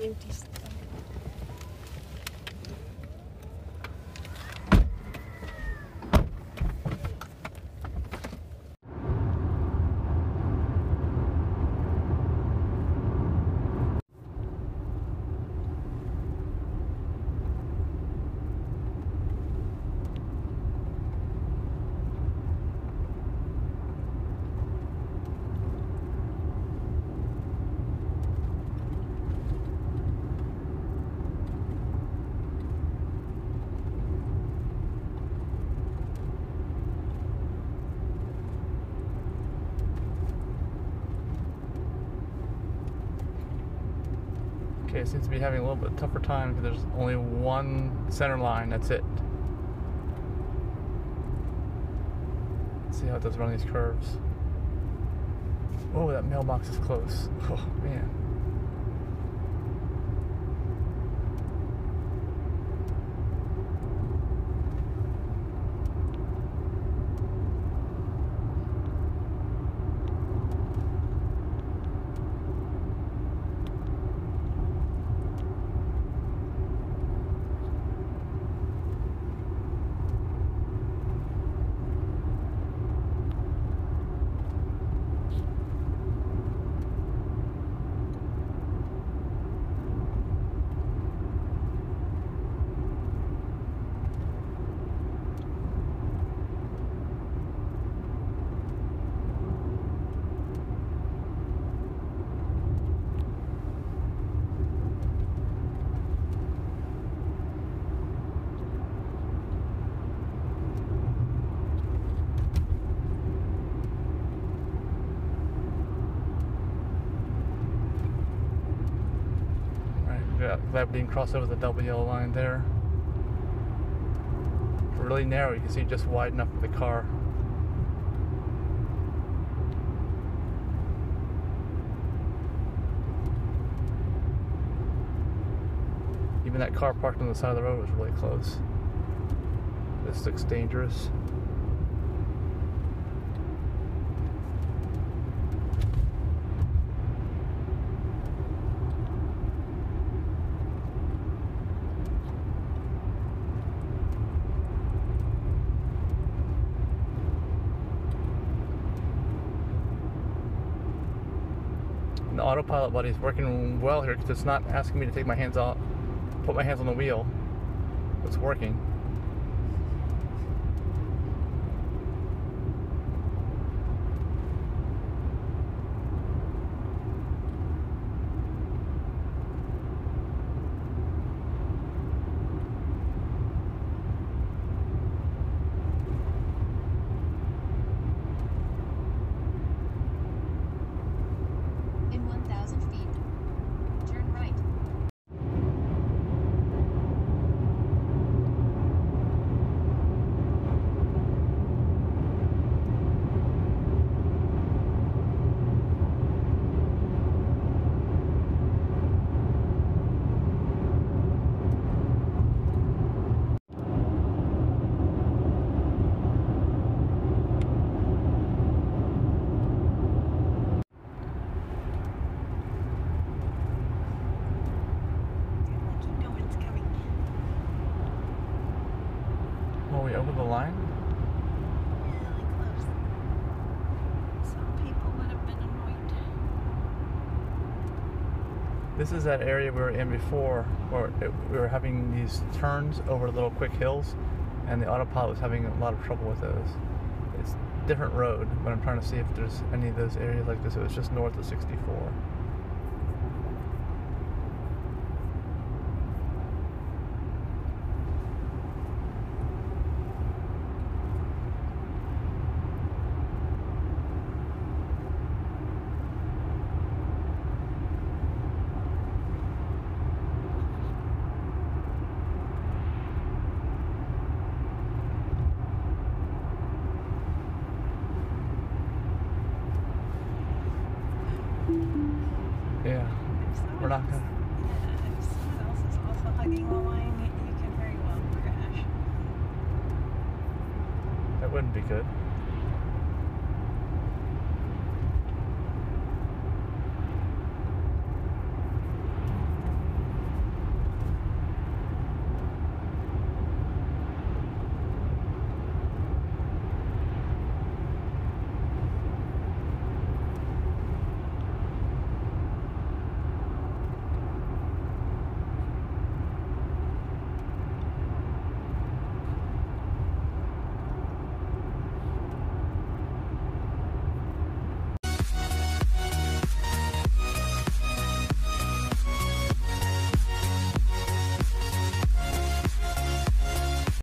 empty stuff. Okay, it seems to be having a little bit tougher time because there's only one center line, that's it. Let's see how it does run these curves. Oh, that mailbox is close. Oh, man. Glad we didn't cross over the double yellow line there. Really narrow, you can see just wide enough for the car. Even that car parked on the side of the road was really close. This looks dangerous. The autopilot buddy is working well here because it's not asking me to take my hands off, put my hands on the wheel. It's working. Are we over the line? Really close. Some people would have been annoyed. This is that area we were in before, where we were having these turns over little quick hills, and the autopilot was having a lot of trouble with those. It's a different road, but I'm trying to see if there's any of those areas like this. It was just north of 64. Yeah, we're not gonna. Yeah, if someone else is also hugging the line, you can very well crash. That wouldn't be good.